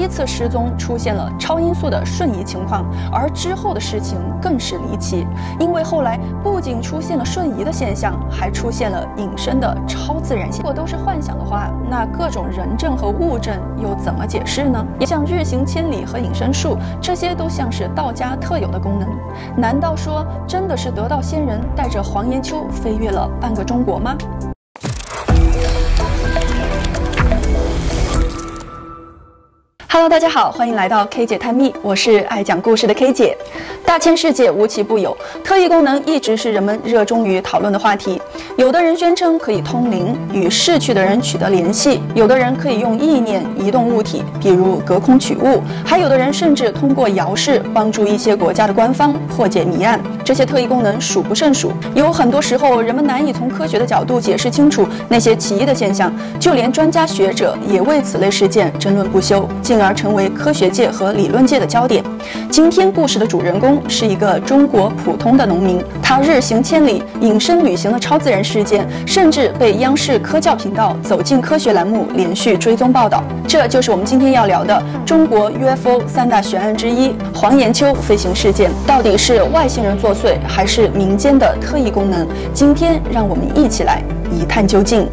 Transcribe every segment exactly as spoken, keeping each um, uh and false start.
一次失踪出现了超音速的瞬移情况，而之后的事情更是离奇，因为后来不仅出现了瞬移的现象，还出现了隐身的超自然现象。如果都是幻想的话，那各种人证和物证又怎么解释呢？也像日行千里和隐身术，这些都像是道家特有的功能。难道说真的是得道仙人带着黄延秋飞越了半个中国吗？Hello， 大家好，欢迎来到 K 姐探秘，我是爱讲故事的 K 姐。大千世界无奇不有，特异功能一直是人们热衷于讨论的话题。有的人宣称可以通灵，与逝去的人取得联系；有的人可以用意念移动物体，比如隔空取物；还有的人甚至通过遥视帮助一些国家的官方破解谜案。这些特异功能数不胜数，有很多时候人们难以从科学的角度解释清楚那些奇异的现象，就连专家学者也为此类事件争论不休，进而成为科学界和理论界的焦点。今天故事的主人公是一个中国普通的农民，他日行千里隐身旅行的超自然事件，甚至被央视科教频道走进科学栏目连续追踪报道。这就是我们今天要聊的中国 U F O 三大悬案之一黄延秋飞行事件，到底是外星人作祟还是民间的特异功能？今天让我们一起来一探究竟。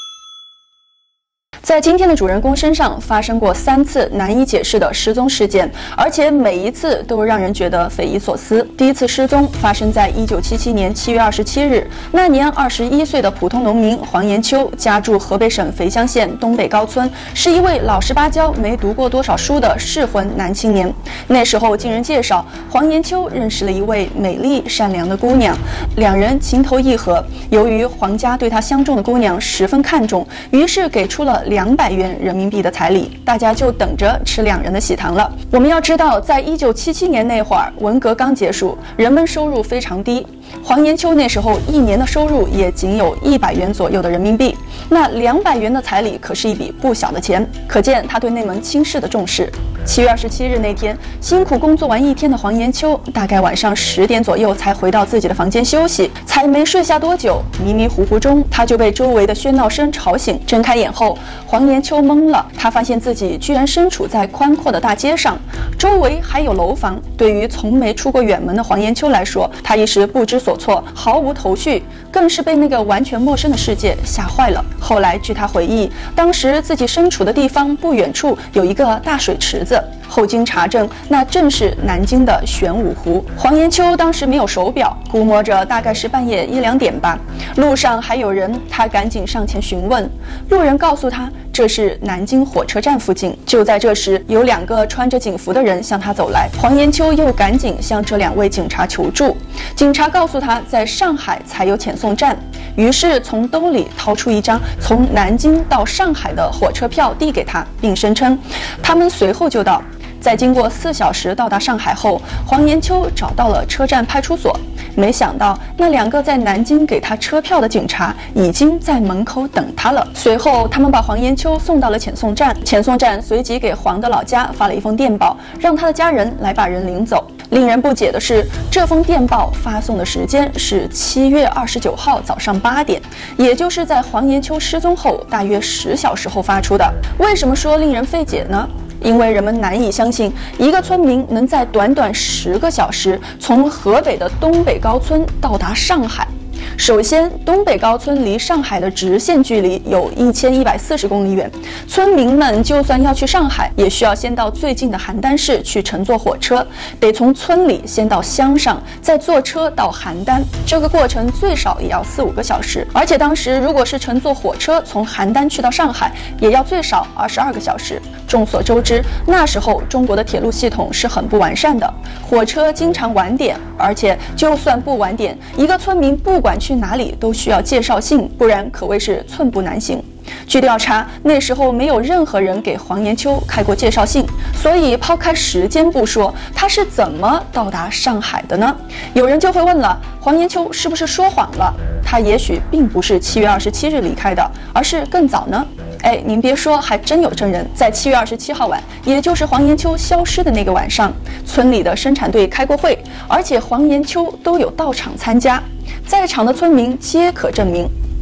在今天的主人公身上发生过三次难以解释的失踪事件，而且每一次都让人觉得匪夷所思。第一次失踪发生在一九七七年七月二十七日，那年二十一岁的普通农民黄延秋家住河北省肥乡县东北高村，是一位老实巴交、没读过多少书的适婚男青年。那时候经人介绍，黄延秋认识了一位美丽善良的姑娘，两人情投意合。由于黄家对他相中的姑娘十分看重，于是给出了两百元人民币的彩礼，大家就等着吃两人的喜糖了。我们要知道，在一九七七年那会儿，文革刚结束，人们收入非常低。黄延秋那时候一年的收入也仅有一百元左右的人民币，那两百元的彩礼可是一笔不小的钱，可见他对那门亲事的重视。七月二十七日那天，辛苦工作完一天的黄延秋，大概晚上十点左右才回到自己的房间休息，才没睡下多久，迷迷糊糊中，他就被周围的喧闹声吵醒。睁开眼后，黄延秋懵了，他发现自己居然身处在宽阔的大街上，周围还有楼房。对于从没出过远门的黄延秋来说，他一时不知所措，毫无头绪，更是被那个完全陌生的世界吓坏了。后来据他回忆，当时自己身处的地方不远处有一个大水池子，后经查证，那正是南京的玄武湖。黄延秋当时没有手表，估摸着大概是半夜一两点吧。路上还有人，他赶紧上前询问。路人告诉他，这是南京火车站附近。就在这时，有两个穿着警服的人向他走来，黄延秋又赶紧向这两位警察求助。警察告诉他，在上海才有遣送站，于是从兜里掏出一张从南京到上海的火车票递给他，并声称他们随后就到。在经过四小时到达上海后，黄延秋找到了车站派出所，没想到那两个在南京给他车票的警察已经在门口等他了。随后他们把黄延秋送到了遣送站，遣送站随即给黄的老家发了一封电报，让他的家人来把人领走。令人不解的是，这封电报发送的时间是七月二十九号早上八点，也就是在黄延秋失踪后大约十小时后发出的。为什么说令人费解呢？因为人们难以相信，一个村民能在短短十个小时从河北的东北高村到达上海。首先，东北高村离上海的直线距离有一千一百四十公里远，村民们就算要去上海，也需要先到最近的邯郸市去乘坐火车，得从村里先到乡上，再坐车到邯郸，这个过程最少也要四五个小时。而且当时如果是乘坐火车从邯郸去到上海，也要最少二十二个小时。众所周知，那时候中国的铁路系统是很不完善的，火车经常晚点，而且就算不晚点，一个村民不管去哪里都需要介绍信，不然可谓是寸步难行。据调查，那时候没有任何人给黄延秋开过介绍信，所以抛开时间不说，他是怎么到达上海的呢？有人就会问了，黄延秋是不是说谎了？他也许并不是七月二十七日离开的，而是更早呢？哎，您别说，还真有证人。在七月二十七号晚，也就是黄延秋消失的那个晚上，村里的生产队开过会，而且黄延秋都有到场参加，在场的村民皆可证明。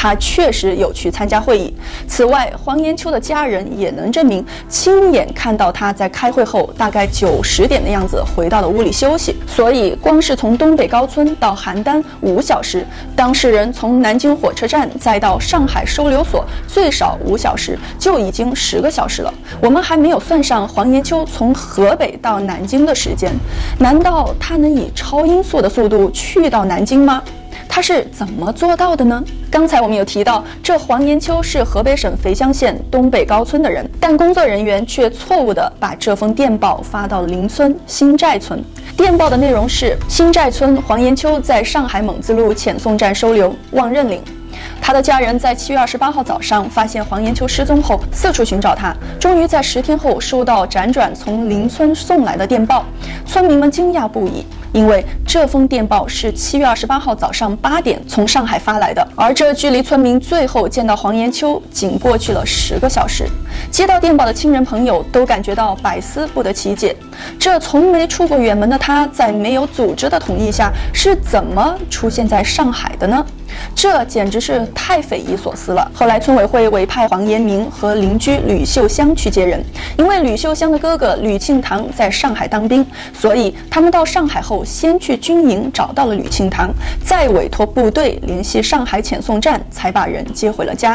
他确实有去参加会议。此外，黄延秋的家人也能证明，亲眼看到他在开会后大概九十点的样子回到了屋里休息。所以，光是从东北高村到邯郸五小时，当事人从南京火车站再到上海收留所最少五小时，就已经十个小时了。我们还没有算上黄延秋从河北到南京的时间。难道他能以超音速的速度去到南京吗？他是怎么做到的呢？刚才我们有提到，这黄延秋是河北省肥乡县东北高村的人，但工作人员却错误地把这封电报发到了邻村新寨村。电报的内容是：新寨村黄延秋在上海蒙自路遣送站收留，望认领。他的家人在七月二十八号早上发现黄延秋失踪后，四处寻找他，终于在十天后收到辗转从邻村送来的电报。村民们惊讶不已，因为这封电报是七月二十八号早上八点从上海发来的，而这距离村民最后见到黄延秋仅过去了十个小时。接到电报的亲人朋友都感觉到百思不得其解，这从没出过远门的他，在没有组织的同意下，是怎么出现在上海的呢？这简直是太匪夷所思了。后来村委会委派黄延明和邻居吕秀香去接人，因为吕秀香的哥哥吕庆堂在上海当兵，所以他们到上海后先去军营找到了吕庆堂，再委托部队联系上海遣送站，才把人接回了家。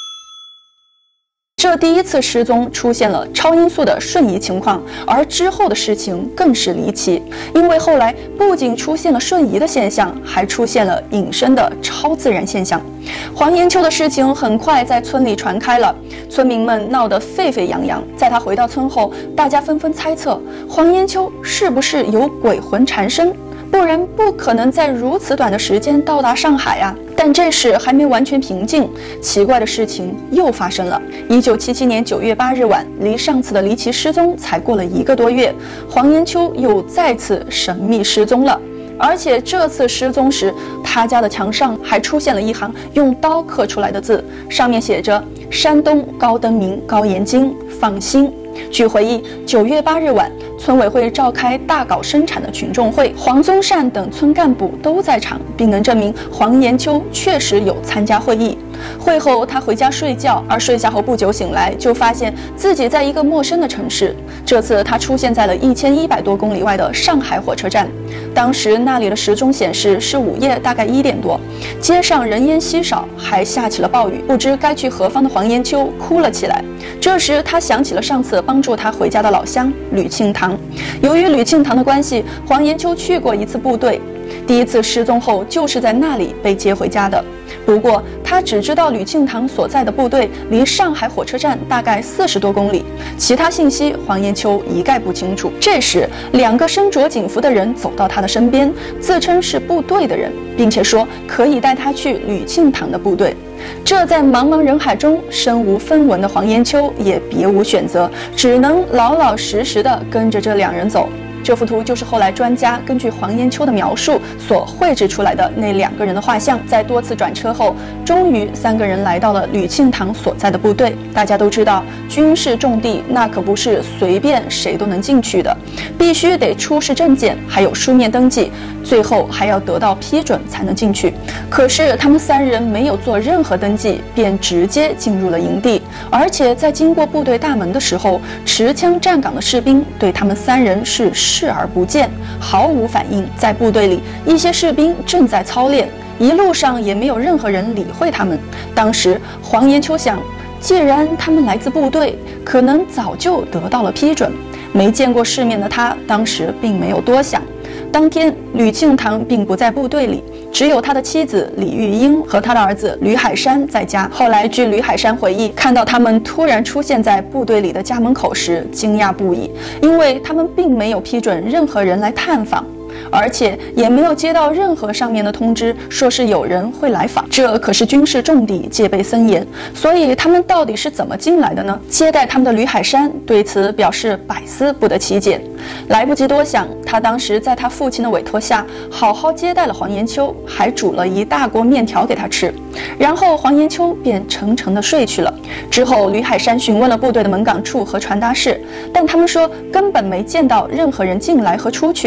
这第一次失踪出现了超音速的瞬移情况，而之后的事情更是离奇，因为后来不仅出现了瞬移的现象，还出现了隐身的超自然现象。黄延秋的事情很快在村里传开了，村民们闹得沸沸扬扬。在他回到村后，大家纷纷猜测黄延秋是不是有鬼魂缠身，不然不可能在如此短的时间到达上海啊。但这事还没完全平静，奇怪的事情又发生了。一九七七年九月八日晚，离上次的离奇失踪才过了一个多月，黄延秋又再次神秘失踪了。而且这次失踪时，他家的墙上还出现了一行用刀刻出来的字，上面写着“山东高登明高延京，放心”。据回忆，九月八日晚，村委会召开大搞生产的群众会，黄宗善等村干部都在场，并能证明黄延秋确实有参加会议。会后，他回家睡觉，而睡下后不久醒来，就发现自己在一个陌生的城市。这次他出现在了一千一百多公里外的上海火车站。当时那里的时钟显示是午夜大概一点多，街上人烟稀少，还下起了暴雨，不知该去何方的黄延秋哭了起来。这时他想起了上次帮助他回家的老乡吕庆堂，由于吕庆堂的关系，黄延秋去过一次部队，第一次失踪后就是在那里被接回家的。不过他只知道吕庆堂所在的部队离上海火车站大概四十多公里，其他信息黄延秋一概不清楚。这时，两个身着警服的人走到他的身边，自称是部队的人，并且说可以带他去吕庆堂的部队。这在茫茫人海中身无分文的黄延秋也别无选择，只能老老实实地跟着这两人走。这幅图就是后来专家根据黄延秋的描述所绘制出来的那两个人的画像。在多次转车后，终于三个人来到了吕庆堂所在的部队。大家都知道，军事重地那可不是随便谁都能进去的，必须得出示证件，还有书面登记，最后还要得到批准才能进去。可是他们三人没有做任何登记，便直接进入了营地，而且在经过部队大门的时候，持枪站岗的士兵对他们三人是视而不见，毫无反应。在部队里，一些士兵正在操练，一路上也没有任何人理会他们。当时黄延秋想，既然他们来自部队，可能早就得到了批准。没见过世面的他当时并没有多想。当天吕庆堂并不在部队里，只有他的妻子李玉英和他的儿子吕海山在家。后来据吕海山回忆，看到他们突然出现在部队里的家门口时惊讶不已，因为他们并没有批准任何人来探访，而且也没有接到任何上面的通知说是有人会来访。这可是军事重地，戒备森严，所以他们到底是怎么进来的呢？接待他们的吕海山对此表示百思不得其解。来不及多想，他当时在他父亲的委托下好好接待了黄延秋，还煮了一大锅面条给他吃，然后黄延秋便沉沉地睡去了。之后吕海山询问了部队的门岗处和传达室，但他们说根本没见到任何人进来和出去。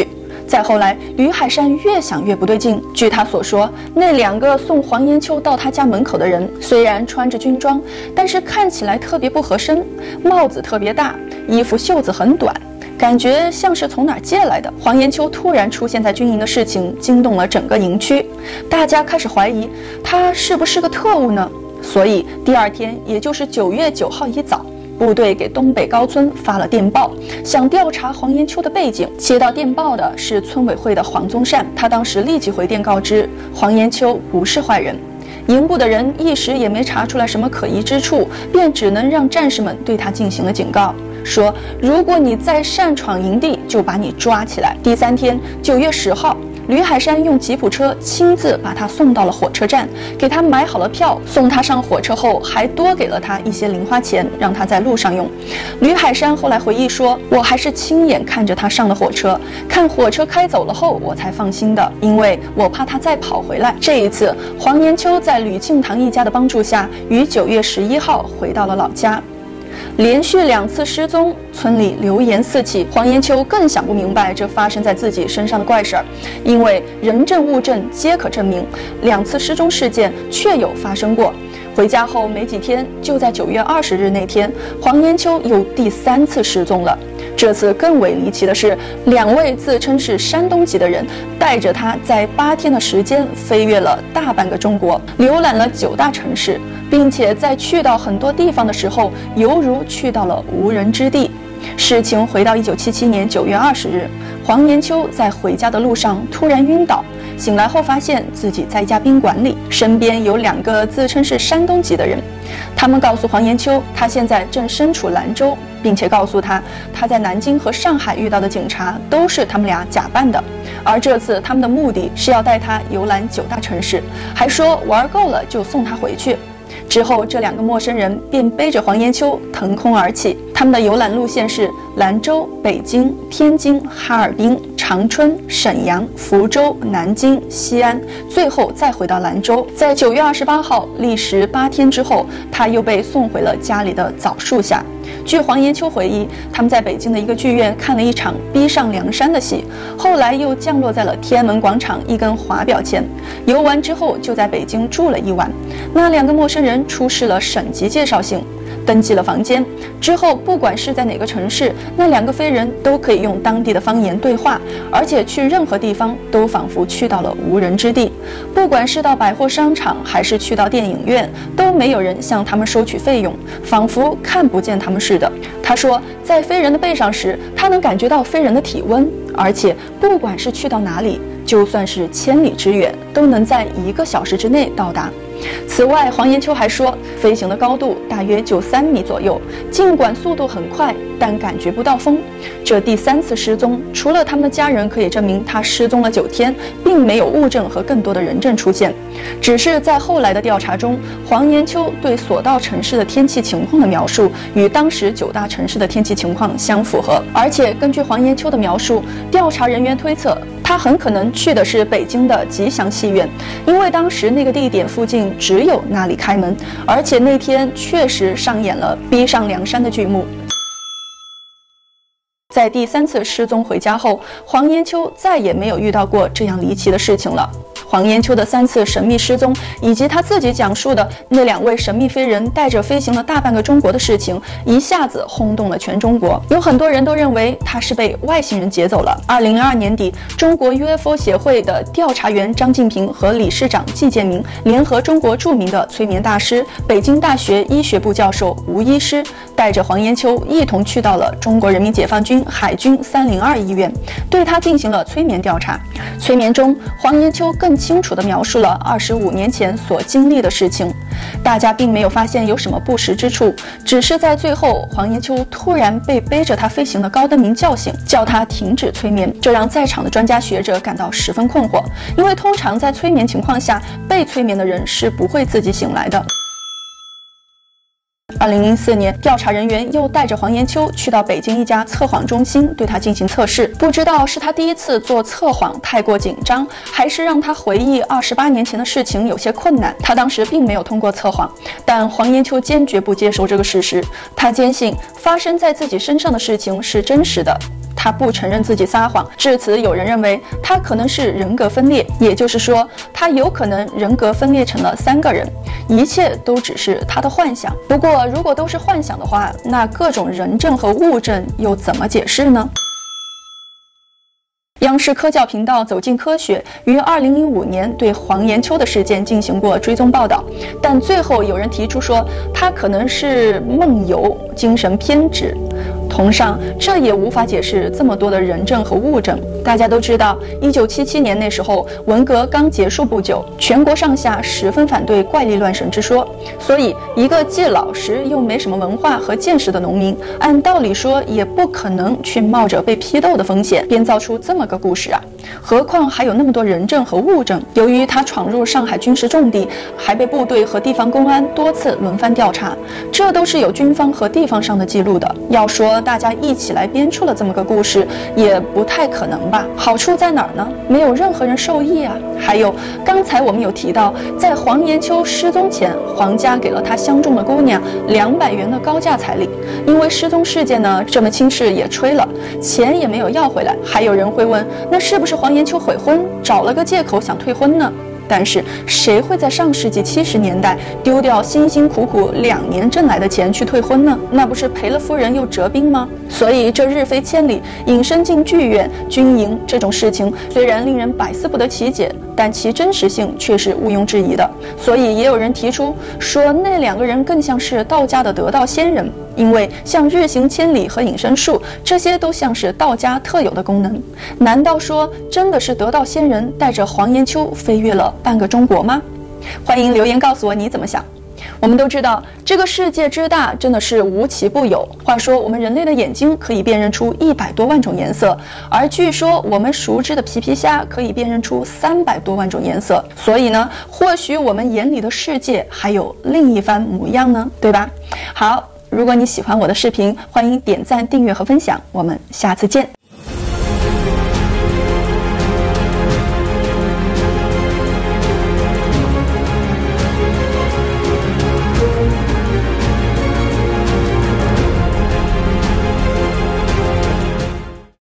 再后来，吕海山越想越不对劲。据他所说，那两个送黄延秋到他家门口的人，虽然穿着军装，但是看起来特别不合身，帽子特别大，衣服袖子很短，感觉像是从哪儿借来的。黄延秋突然出现在军营的事情惊动了整个营区，大家开始怀疑他是不是个特务呢？所以第二天，也就是九月九号一早，部队给东北高村发了电报，想调查黄延秋的背景。接到电报的是村委会的黄宗善，他当时立即回电告知黄延秋不是坏人。营部的人一时也没查出来什么可疑之处，便只能让战士们对他进行了警告，说如果你再擅闯营地，就把你抓起来。第三天，九月十号，吕海山用吉普车亲自把他送到了火车站，给他买好了票，送他上火车后还多给了他一些零花钱，让他在路上用。吕海山后来回忆说，我还是亲眼看着他上了火车，看火车开走了后我才放心的，因为我怕他再跑回来。这一次，黄延秋在吕庆堂一家的帮助下，于九月十一号回到了老家。连续两次失踪，村里流言四起。黄延秋更想不明白这发生在自己身上的怪事儿，因为人证物证皆可证明，两次失踪事件确有发生过。回家后没几天，就在九月二十日那天，黄延秋又第三次失踪了。这次更为离奇的是，两位自称是山东籍的人，带着他在八天的时间飞越了大半个中国，浏览了九大城市，并且在去到很多地方的时候，犹如去到了无人之地。事情回到一九七七年九月二十日，黄延秋在回家的路上突然晕倒，醒来后发现自己在一家宾馆里，身边有两个自称是山东籍的人。他们告诉黄延秋，他现在正身处兰州，并且告诉他，他在南京和上海遇到的警察都是他们俩假扮的，而这次他们的目的是要带他游览九大城市，还说玩够了就送他回去。之后，这两个陌生人便背着黄延秋腾空而起。他们的游览路线是兰州、北京、天津、哈尔滨、长春、沈阳、福州、南京、西安，最后再回到兰州。在九月二十八号，历时八天之后，他又被送回了家里的枣树下。据黄延秋回忆，他们在北京的一个剧院看了一场逼上梁山的戏，后来又降落在了天安门广场一根华表前。游完之后，就在北京住了一晚。那两个陌生人出示了省级介绍信，登记了房间之后，不管是在哪个城市，那两个飞人都可以用当地的方言对话，而且去任何地方都仿佛去到了无人之地。不管是到百货商场还是去到电影院，都没有人向他们收取费用，仿佛看不见他们似的。他说，在飞人的背上时，他能感觉到飞人的体温，而且不管是去到哪里，就算是千里之远，都能在一个小时之内到达。此外，黄延秋还说，飞行的高度大约就三米左右，尽管速度很快，但感觉不到风。这第三次失踪，除了他们的家人可以证明他失踪了九天，并没有物证和更多的人证出现。只是在后来的调查中，黄延秋对所到城市的天气情况的描述与当时九大城市的天气情况相符合，而且根据黄延秋的描述，调查人员推测，他很可能去的是北京的吉祥戏院，因为当时那个地点附近只有那里开门，而且那天确实上演了逼上梁山的剧目。在第三次失踪回家后，黄延秋再也没有遇到过这样离奇的事情了。黄延秋的三次神秘失踪，以及他自己讲述的那两位神秘飞人带着飞行了大半个中国的事情，一下子轰动了全中国。有很多人都认为他是被外星人劫走了。二零零二年底，中国 U F O 协会的调查员张晋平和理事长季建明联合中国著名的催眠大师、北京大学医学部教授吴医师，带着黄延秋一同去到了中国人民解放军海军三零二医院，对他进行了催眠调查。催眠中，黄延秋更清楚地描述了二十五年前所经历的事情。大家并没有发现有什么不实之处，只是在最后，黄延秋突然被背着他飞行的高登明叫醒，叫他停止催眠，这让在场的专家学者感到十分困惑，因为通常在催眠情况下，被催眠的人是不会自己醒来的。二零零四年，调查人员又带着黄延秋去到北京一家测谎中心，对他进行测试。不知道是他第一次做测谎太过紧张，还是让他回忆二十八年前的事情有些困难。他当时并没有通过测谎，但黄延秋坚决不接受这个事实。他坚信发生在自己身上的事情是真实的。 他不承认自己撒谎。至此，有人认为他可能是人格分裂，也就是说，他有可能人格分裂成了三个人，一切都只是他的幻想。不过，如果都是幻想的话，那各种人证和物证又怎么解释呢？央视科教频道《走进科学》于二零零五年对黄延秋的事件进行过追踪报道，但最后有人提出说他可能是梦游、精神偏执。同上，这也无法解释这么多的人证和物证。大家都知道，一九七七年那时候文革刚结束不久，全国上下十分反对怪力乱神之说，所以一个既老实又没什么文化和见识的农民，按道理说也不可能去冒着被批斗的风险编造出这么个故事啊。何况还有那么多人证和物证。由于他闯入上海军事重地，还被部队和地方公安多次轮番调查，这都是有军方和地方上的记录的。要说大家一起来编出了这么个故事，也不太可能吧？好处在哪儿呢？没有任何人受益啊。还有，刚才我们有提到，在黄延秋失踪前，黄家给了他相中的姑娘两百元的高价彩礼。因为失踪事件呢，这门亲事也吹了，钱也没有要回来。还有人会问，那是不是黄延秋悔婚，找了个借口想退婚呢？但是谁会在上世纪七十年代丢掉辛辛苦苦两年挣来的钱去退婚呢？那不是赔了夫人又折兵吗？所以这日飞千里，隐身进剧院、军营这种事情，虽然令人百思不得其解，但其真实性却是毋庸置疑的。所以也有人提出说，那两个人更像是道家的得道仙人，因为像日行千里和隐身术，这些都像是道家特有的功能。难道说真的是得道仙人带着黄延秋飞越了半个中国吗？欢迎留言告诉我你怎么想。我们都知道，这个世界之大，真的是无奇不有。话说，我们人类的眼睛可以辨认出一百多万种颜色，而据说我们熟知的皮皮虾可以辨认出三百多万种颜色。所以呢，或许我们眼里的世界还有另一番模样呢，对吧？好，如果你喜欢我的视频，欢迎点赞、订阅和分享。我们下次见。